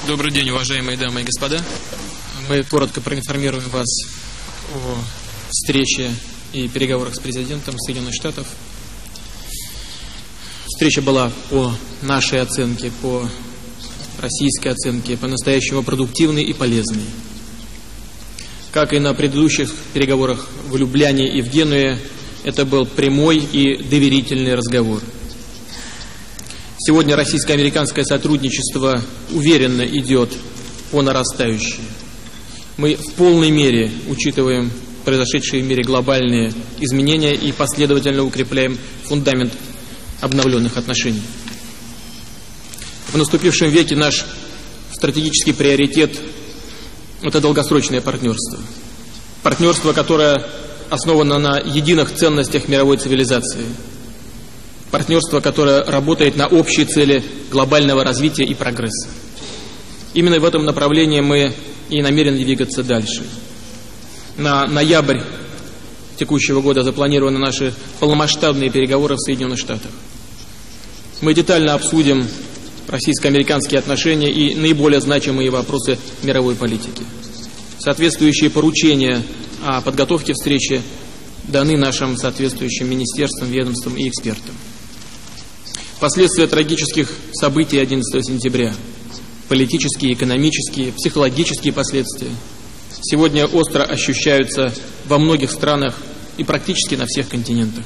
Добрый день, уважаемые дамы и господа. Мы коротко проинформируем вас о встрече и переговорах с президентом Соединенных Штатов. Встреча была по нашей оценке, по российской оценке, по-настоящему продуктивной и полезной. Как и на предыдущих переговорах в Любляне и в Генуе, это был прямой и доверительный разговор. Сегодня российско-американское сотрудничество уверенно идет по нарастающей. Мы в полной мере учитываем произошедшие в мире глобальные изменения и последовательно укрепляем фундамент обновленных отношений. В наступившем веке наш стратегический приоритет – это долгосрочное партнерство. Партнерство, которое основано на единых ценностях мировой цивилизации. Партнерство, которое работает на общие цели глобального развития и прогресса. Именно в этом направлении мы и намерены двигаться дальше. На ноябрь текущего года запланированы наши полномасштабные переговоры в Соединенных Штатах. Мы детально обсудим российско-американские отношения и наиболее значимые вопросы мировой политики. Соответствующие поручения о подготовке встречи даны нашим соответствующим министерствам, ведомствам и экспертам. Последствия трагических событий 11 сентября, политические, экономические, психологические последствия, сегодня остро ощущаются во многих странах и практически на всех континентах.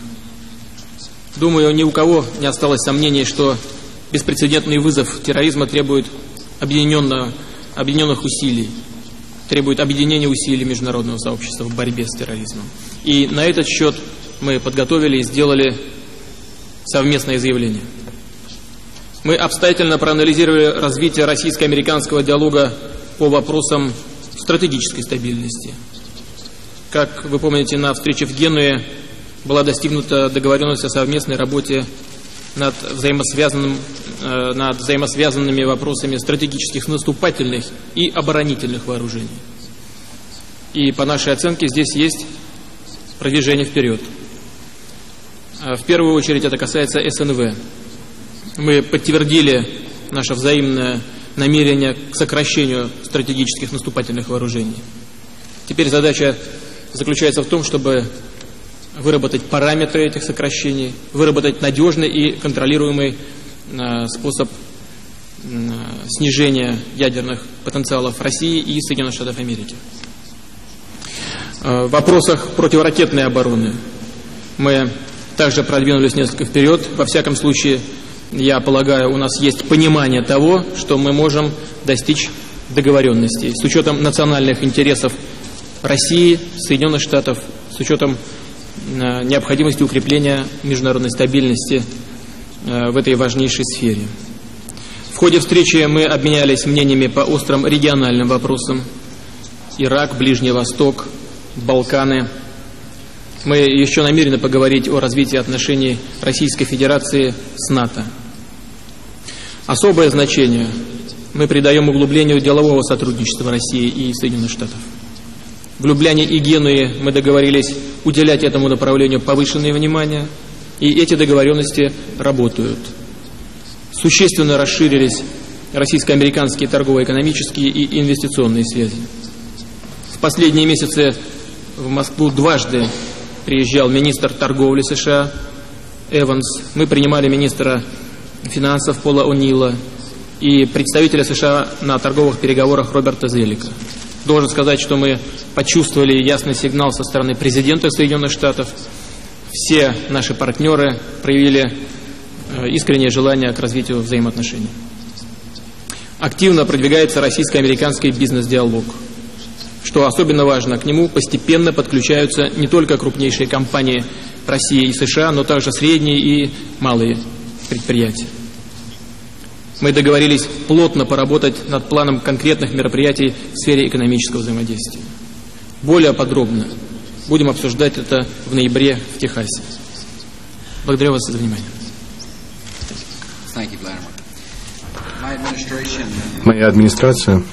Думаю, ни у кого не осталось сомнений, что беспрецедентный вызов терроризма требует объединенных усилий, требует объединения усилий международного сообщества в борьбе с терроризмом. И на этот счет мы подготовили и сделали совместное заявление. Мы обстоятельно проанализировали развитие российско-американского диалога по вопросам стратегической стабильности. Как вы помните, на встрече в Генуе была достигнута договоренность о совместной работе над взаимосвязанными вопросами стратегических наступательных и оборонительных вооружений. И по нашей оценке здесь есть продвижение вперед. В первую очередь это касается СНВ. Мы подтвердили наше взаимное намерение к сокращению стратегических наступательных вооружений. Теперь задача заключается в том, чтобы выработать параметры этих сокращений, выработать надежный и контролируемый способ снижения ядерных потенциалов России и Соединенных Штатов Америки. В вопросах противоракетной обороны мы также продвинулись несколько вперед. Во всяком случае, я полагаю, у нас есть понимание того, что мы можем достичь договоренностей с учетом национальных интересов России, Соединенных Штатов, с учетом необходимости укрепления международной стабильности в этой важнейшей сфере. В ходе встречи мы обменялись мнениями по острым региональным вопросам: Ирак, Ближний Восток, Балканы. Мы еще намерены поговорить о развитии отношений Российской Федерации с НАТО. Особое значение мы придаем углублению делового сотрудничества России и Соединенных Штатов. В Любляне и Генуе мы договорились уделять этому направлению повышенное внимание, и эти договоренности работают. Существенно расширились российско-американские торгово-экономические и инвестиционные связи. В последние месяцы в Москву дважды приезжал министр торговли США Эванс. Мы принимали министра финансов Пола О'Нила и представителя США на торговых переговорах Роберта Зелика. Должен сказать, что мы почувствовали ясный сигнал со стороны президента Соединенных Штатов. Все наши партнеры проявили искреннее желание к развитию взаимоотношений. Активно продвигается российско-американский бизнес-диалог. Что особенно важно, к нему постепенно подключаются не только крупнейшие компании России и США, но также средние и малые предприятия. Мы договорились плотно поработать над планом конкретных мероприятий в сфере экономического взаимодействия. Более подробно будем обсуждать это в ноябре в Техасе. Благодарю вас за внимание. Моя администрация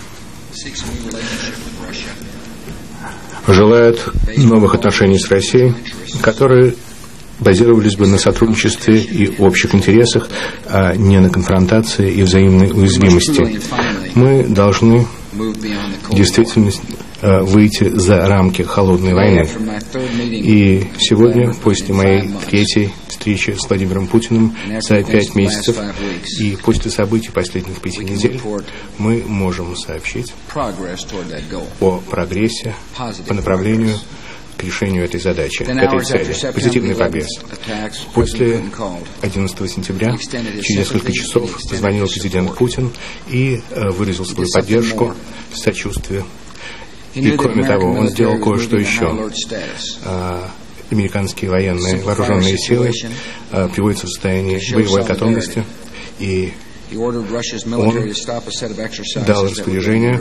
желает новых отношений с Россией, которые базировались бы на сотрудничестве и общих интересах, а не на конфронтации и взаимной уязвимости. Мы должны действительно выйти за рамки холодной войны. И сегодня, после моей третьей встречи с Владимиром Путиным за 5 месяцев и после событий последних 5 недель, мы можем сообщить о прогрессе по направлению к решению этой задачи, к этой цели. Позитивный прогресс. После 11 сентября, через несколько часов, позвонил президент Путин и выразил свою поддержку, сочувствие. И, кроме того, он сделал кое-что еще. Американские военные вооруженные силы приводятся в состояние боевой готовности, и он дал распоряжение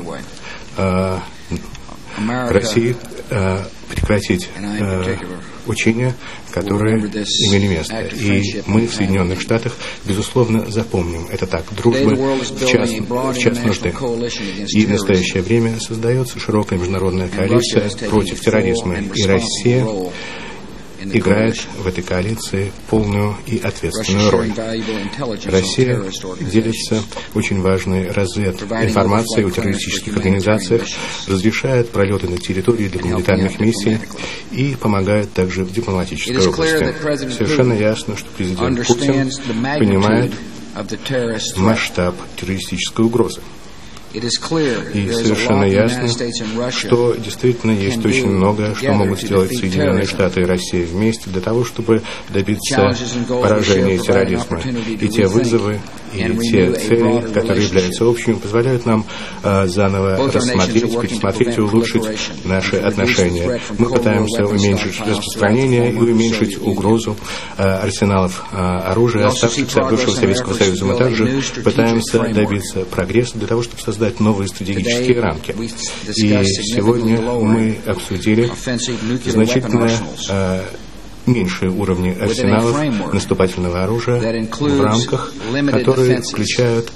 России прекратить учения, которые имели место. И мы в Соединенных Штатах, безусловно, запомним это так. Дружба в час нужды. И в настоящее время создается широкая международная коалиция против терроризма. И Россия играет в этой коалиции полную и ответственную роль. Россия делится очень важной информацией о террористических организациях, разрешает пролеты на территории для гуманитарных миссий и помогает также в дипломатической области. Совершенно ясно, что президент Путин понимает масштаб террористической угрозы. И совершенно ясно, что действительно есть очень многое, что могут сделать Соединенные Штаты и Россия вместе для того, чтобы добиться поражения терроризма. И те вызовы, и те цели, которые являются общими, позволяют нам заново рассмотреть, пересмотреть и улучшить наши отношения. Мы пытаемся уменьшить распространение и уменьшить угрозу арсеналов оружия, оставшихся от бывшего Советского Союза. Мы также пытаемся добиться прогресса для того, чтобы создать новые стратегические рамки. И сегодня мы обсудили значительно меньшие уровни арсеналов наступательного оружия в рамках, которые включают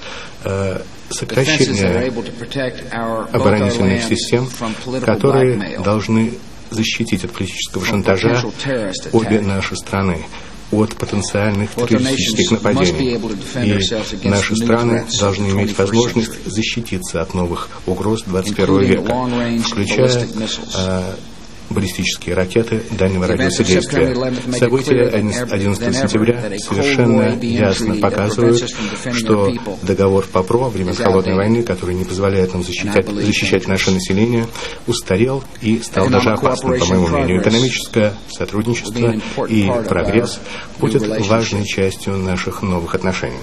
сокращение оборонительных систем, которые должны защитить от политического шантажа обе наши страны от потенциальных террористических нападений. И наши страны должны иметь возможность защититься от новых угроз 21 века, включая баллистические ракеты дальнего радиуса действия. События 11 сентября совершенно ясно показывают, что договор ПАПРО времен Холодной войны, который не позволяет нам защищать наше население, устарел и стал даже опасным, по моему мнению. Экономическое сотрудничество и прогресс будут важной частью наших новых отношений.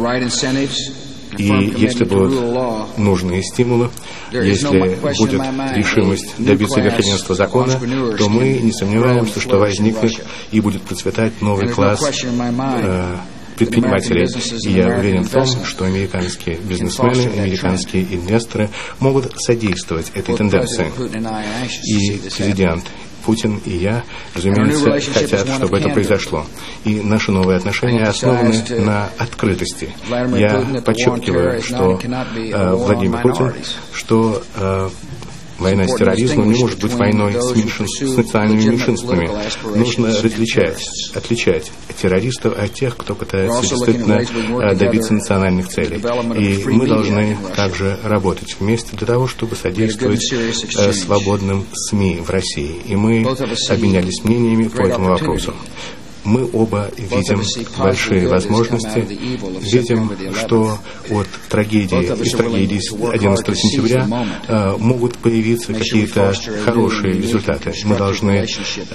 И если будут нужные стимулы, если будет решимость добиться верховенства закона, то мы не сомневаемся, что возникнет и будет процветать новый класс предпринимателей. И я уверен в том, что американские бизнесмены, американские инвесторы могут содействовать этой тенденции. И президент Путин и я, разумеется, хотят, чтобы это произошло. И наши новые отношения основаны на открытости. Я подчеркиваю, что Владимир Путин, что война с терроризмом не может быть войной с национальными меньшинствами. Нужно отличать террористов от тех, кто пытается действительно добиться национальных целей. И мы должны также работать вместе для того, чтобы содействовать свободным СМИ в России. И мы обменялись мнениями по этому вопросу. Мы оба видим большие возможности, видим, что от из трагедии 11 сентября могут появиться какие-то хорошие результаты. Мы должны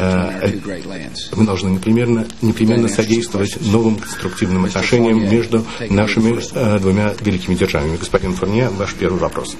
непременно содействовать новым конструктивным отношениям между нашими двумя великими державами. Господин Фурнье, ваш первый вопрос.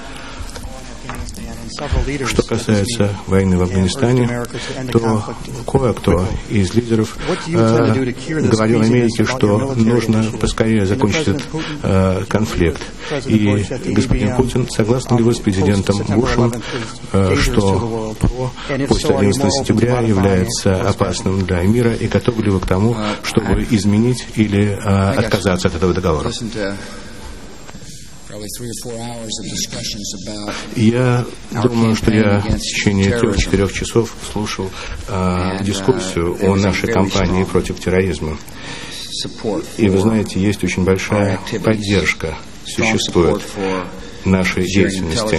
Что касается войны в Афганистане, то кое-кто из лидеров говорил Америке, что нужно поскорее закончить этот конфликт. И господин Путин, согласен ли вы с президентом Бушем, что после 11 сентября является опасным для мира, и готовы ли вы к тому, чтобы изменить или отказаться от этого договора? Я думаю, что я в течение 3-4 часов слушал дискуссию о нашей кампании против терроризма. И вы знаете, есть очень большая поддержка, существует нашей деятельности.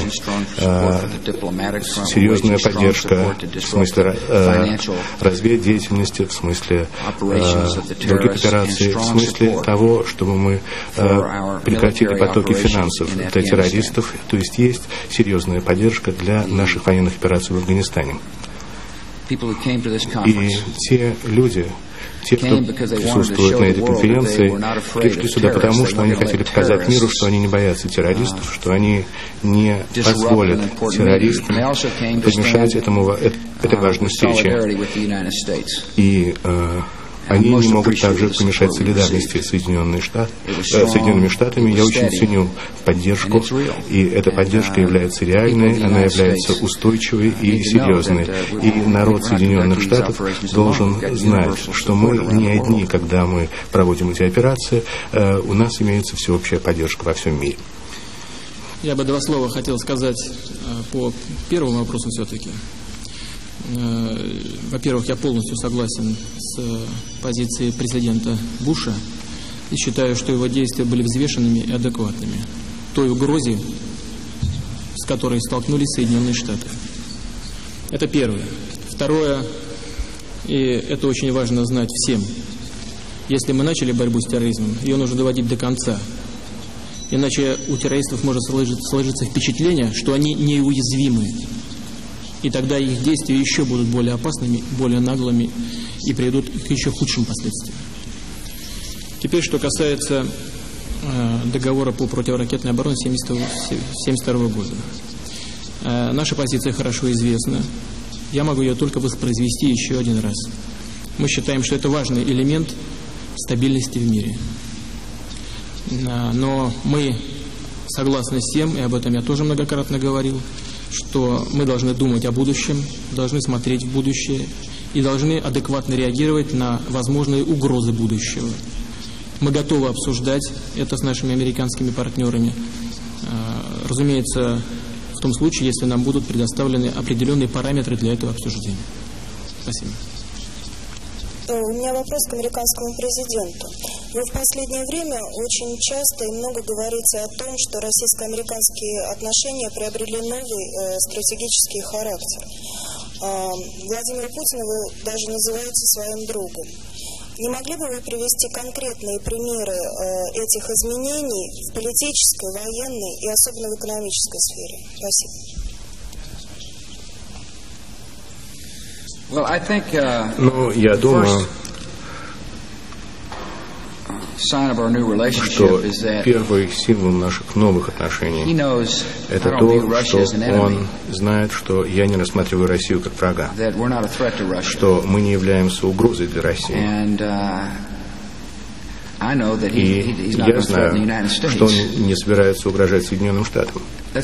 Серьезная поддержка в смысле разведдеятельности, в смысле других операций, в смысле того, чтобы мы прекратили потоки финансов для террористов. То есть есть серьезная поддержка для наших военных операций в Афганистане. И те люди, те, кто присутствует на этой конференции, пришли сюда потому, что они хотели показать миру, что они не боятся террористов, что они не позволят террористам помешать этой важной встрече. И они не могут также помешать солидарности с Соединенными Штатами. Я очень ценю поддержку, и эта поддержка является реальной, она является устойчивой и серьезной. И народ Соединенных Штатов должен знать, что мы не одни, когда мы проводим эти операции, у нас имеется всеобщая поддержка во всем мире. Я бы два слова хотел сказать по первому вопросу все-таки. Во-первых, я полностью согласен с позицией президента Буша и считаю, что его действия были взвешенными и адекватными той угрозе, с которой столкнулись Соединенные Штаты. Это первое. Второе, и это очень важно знать всем, если мы начали борьбу с терроризмом, ее нужно доводить до конца. Иначе у террористов может сложиться впечатление, что они неуязвимы. И тогда их действия еще будут более опасными, более наглыми и приведут к еще худшим последствиям. Теперь, что касается договора по противоракетной обороне 1972 года. Наша позиция хорошо известна. Я могу ее только воспроизвести еще один раз. Мы считаем, что это важный элемент стабильности в мире. Но мы согласны с тем, и об этом я тоже многократно говорил, что мы должны думать о будущем, должны смотреть в будущее и должны адекватно реагировать на возможные угрозы будущего. Мы готовы обсуждать это с нашими американскими партнерами. Разумеется, в том случае, если нам будут предоставлены определенные параметры для этого обсуждения. Спасибо. У меня вопрос к американскому президенту. В последнее время очень часто и много говорится о том, что российско-американские отношения приобрели новый стратегический характер. Владимир Путин его даже называете своим другом. Не могли бы вы привести конкретные примеры этих изменений в политической, военной и особенно в экономической сфере? Спасибо. Ну, я думаю, что первый символ наших новых отношений – это то, что он знает, что я не рассматриваю Россию как врага, что мы не являемся угрозой для России. И я знаю, что он не собирается угрожать Соединенным Штатам. То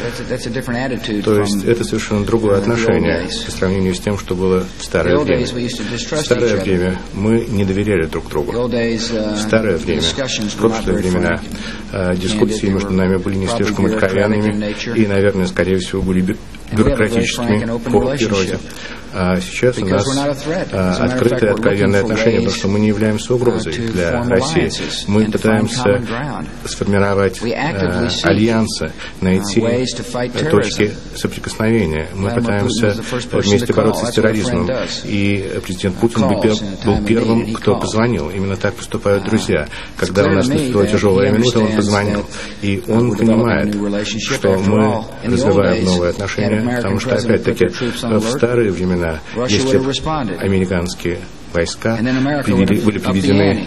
есть это совершенно другое отношение по сравнению с тем, что было в старое время. В старое время мы не доверяли друг другу. В старое время, в прошлые времена, дискуссии между нами были не слишком откровенными и, наверное, скорее всего, были бюрократическими по природе. А сейчас у нас открытые, откровенные отношения, потому что мы не являемся угрозой для России. Мы пытаемся сформировать альянсы, найти точки соприкосновения. Мы пытаемся вместе бороться с терроризмом. И президент Путин был первым, кто позвонил. Именно так поступают друзья. Когда у нас наступила тяжелая минута, он позвонил. И он понимает, что мы развиваем новые отношения, потому что, опять-таки, в старые времена, если американские войска были приведены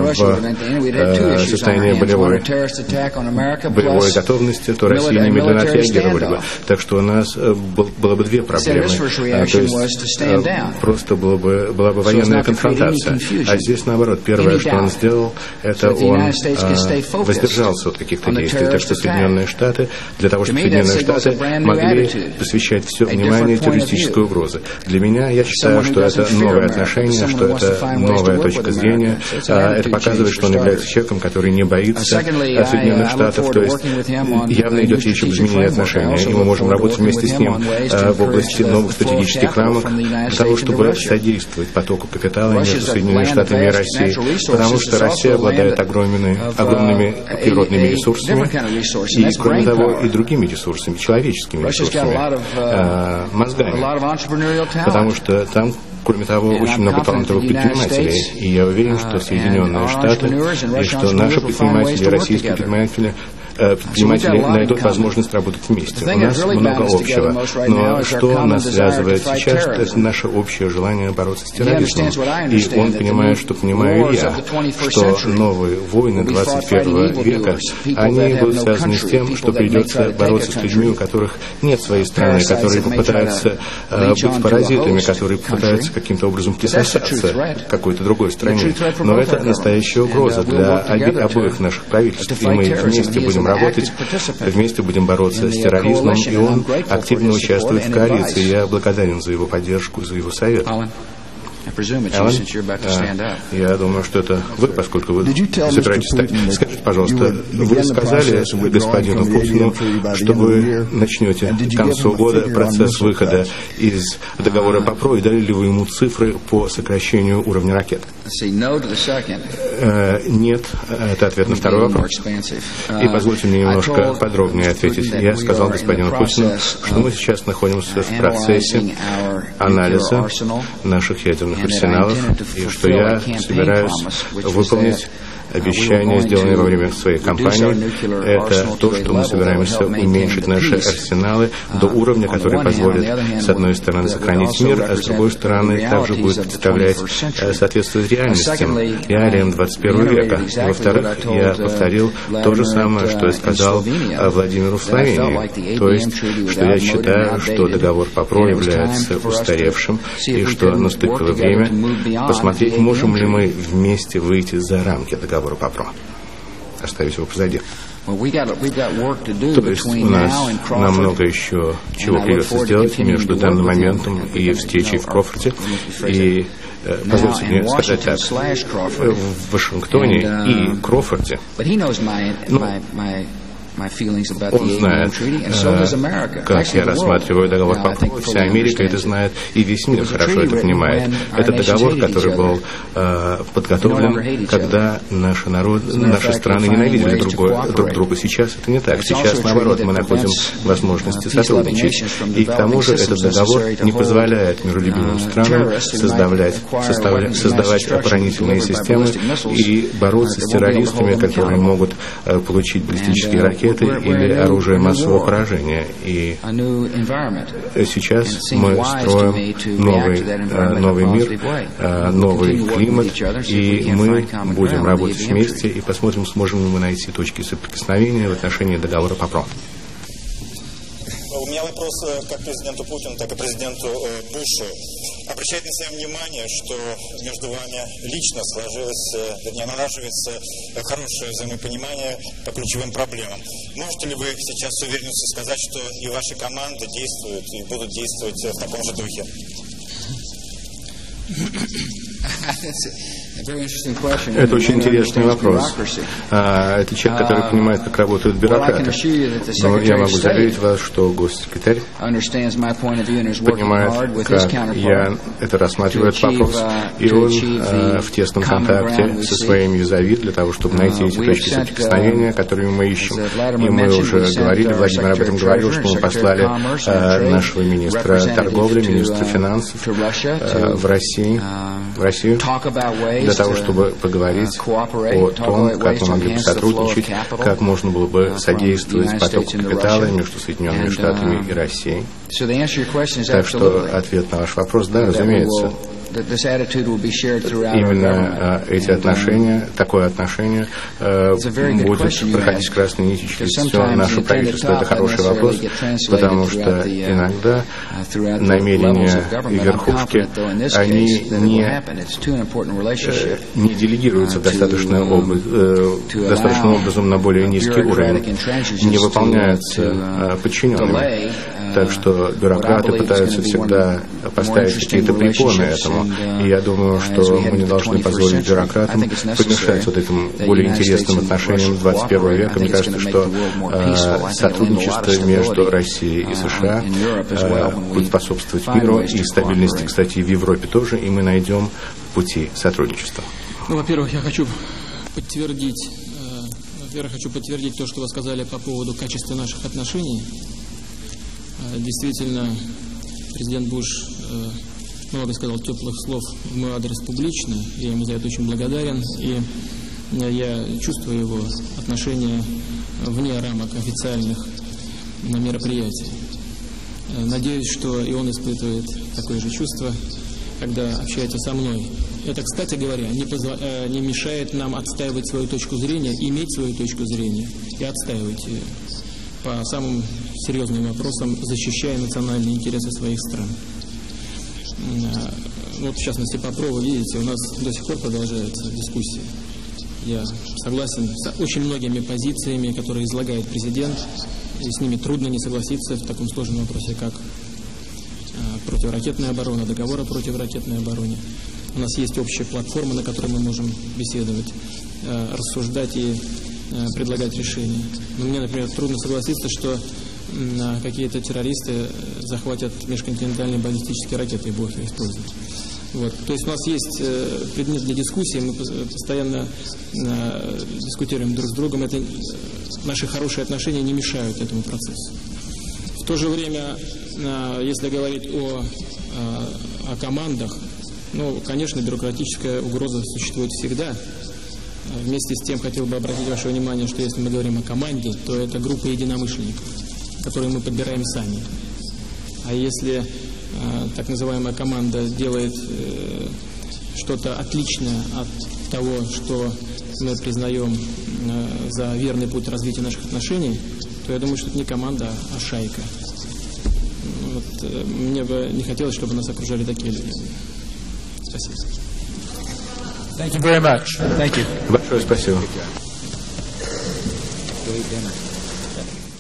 в состояние боевой готовности, то Россия немедленно отреагировала бы. Так что у нас было бы две проблемы. То есть просто была бы военная конфронтация. А здесь наоборот. Первое, что он сделал, это он воздержался от каких-то действий. Так что Соединенные Штаты, для того, чтобы Соединенные Штаты могли посвящать все внимание террористической угрозе. Для меня, я считаю, что это новое отношение, что это новая точка зрения. Это показывает, что он является человеком, который не боится Соединенных Штатов, то есть явно идет речь об изменении отношений, и мы можем работать вместе с ним в области новых стратегических рамок для того, чтобы содействовать потоку капитала между Соединенными Штатами и Россией, потому что Россия обладает огромными природными ресурсами, и, кроме того, и другими ресурсами, человеческими ресурсами, мозгами, потому что там, кроме того, очень много талантливых предпринимателей, и я уверен, что Соединенные Штаты и что наши предприниматели, российские предприниматели найдут возможность работать вместе. У нас много общего. Но что нас связывает сейчас, это наше общее желание бороться с терроризмом. И он понимает, что понимаю и я, что новые войны 21 века, они будут связаны с тем, что придется бороться с людьми, у которых нет своей страны, которые попытаются быть паразитами, которые попытаются каким-то образом присосаться к какой-то другой стране. Но это настоящая угроза для обоих наших правительств, и мы вместе будем работать, вместе будем бороться с терроризмом, и он активно участвует в коалиции. Я благодарен за его поддержку, за его совет. Алан, я думаю, что это вы, поскольку вы собираетесь стать. Скажите, пожалуйста, вы сказали господину Путину, что вы начнете к концу года процесс выхода из договора ПАПРО, и дали ли вы ему цифры по сокращению уровня ракет? Нет, это ответ на второй вопрос. И позвольте мне немножко подробнее ответить. Я сказал господину Путину, что мы сейчас находимся в процессе анализа наших ядерных арсеналов, и что я собираюсь выполнить обещание, сделанное во время своей кампании, это то, что мы собираемся уменьшить наши арсеналы до уровня, который позволит, с одной стороны, сохранить мир, а с другой стороны, также будет представлять, соответствовать реальностям, реалиям 21 века. Во-вторых, я повторил то же самое, что я сказал Владимиру в Словении, то есть, что я считаю, что договор ПАПРО является устаревшим, и что наступило время посмотреть, можем ли мы вместе выйти за рамки договора ПАПРО, оставить его позади. То есть у нас намного еще чего придется сделать между данным моментом и встречей в Крофорде. И позвольте мне сказать так, в Вашингтоне и Крофорде, он знает, как я рассматриваю договор ПАПРО, вся Америка это знает, и весь мир хорошо это понимает. Это договор, который был подготовлен, когда наши страны ненавидели друг друга. Сейчас это не так. Сейчас, наоборот, мы находим возможности сотрудничать. И к тому же этот договор не позволяет миролюбивым странам создавать оборонительные системы и бороться с террористами, которые могут получить баллистические ракеты или оружие массового поражения. И сейчас мы строим новый мир, новый климат, и мы будем работать вместе и посмотрим, сможем ли мы найти точки соприкосновения в отношении договора ПАПРО. У меня вопрос как президенту Путину, так и президенту Бушу. Обращает на себя внимание, что между вами лично налаживается хорошее взаимопонимание по ключевым проблемам. Можете ли вы сейчас с уверенностью сказать, что и ваши команды действуют и будут действовать в таком же духе? Это очень интересный вопрос. Это человек, который понимает, как работают бюрократы. Но я могу заверить вас, что госсекретарь понимает, как я это рассматриваю, этот вопрос, и он в тесном контакте со своим визави для того, чтобы найти эти точки соприкосновения, которыми мы ищем. И мы уже говорили, Владимир об этом говорил, что мы послали нашего министра торговли, министра финансов в Россию, для того, чтобы поговорить о том, как мы могли бы сотрудничать, как можно было бы содействовать потоку капитала между Соединенными Штатами и Россией. Так что ответ на ваш вопрос, да, разумеется. Именно эти отношения, такое отношение будет проходить красной нитью через все наше правительство. Это хороший вопрос, потому что иногда намерения верхушки, они не делегируются достаточным образом на более низкий уровень, не выполняются подчиненными. Так что бюрократы пытаются всегда поставить какие-то препоны этому. давно. И я думаю, что мы не должны позволить бюрократам помешать вот этим более интересным отношениям 21 века. Мне кажется, что сотрудничество между Россией и США будет способствовать миру и стабильности, кстати, и в Европе тоже, и мы найдем пути сотрудничества. Ну, во-первых, я хочу подтвердить то, что вы сказали по поводу качества наших отношений. Действительно, президент Буш много сказал теплых слов в мой адрес публично, я ему за это очень благодарен, и я чувствую его отношение вне рамок официальных мероприятий. Надеюсь, что и он испытывает такое же чувство, когда общается со мной. Это, кстати говоря, не мешает нам отстаивать свою точку зрения, иметь свою точку зрения и отстаивать ее по самым серьезным вопросам, защищая национальные интересы своих стран. Вот, в частности, по ПРО, вы видите, у нас до сих пор продолжается дискуссия. Я согласен с очень многими позициями, которые излагает президент, и с ними трудно не согласиться в таком сложном вопросе, как противоракетная оборона, договор о противоракетной обороне. У нас есть общая платформа, на которой мы можем беседовать, рассуждать и предлагать решения. Но мне, например, трудно согласиться, что какие-то террористы захватят межконтинентальные баллистические ракеты и будут их использовать. Вот. То есть у нас есть предмет для дискуссии, мы постоянно дискутируем друг с другом. Это, наши хорошие отношения не мешают этому процессу. В то же время, если говорить о командах, ну, конечно, бюрократическая угроза существует всегда. Вместе с тем хотел бы обратить ваше внимание, что если мы говорим о команде, то это группа единомышленников, которые мы подбираем сами. А если так называемая команда делает что-то отличное от того, что мы признаем за верный путь развития наших отношений, то я думаю, что это не команда, а шайка. Вот, мне бы не хотелось, чтобы нас окружали такие люди. Спасибо. Thank you very much. Thank you. Большое спасибо.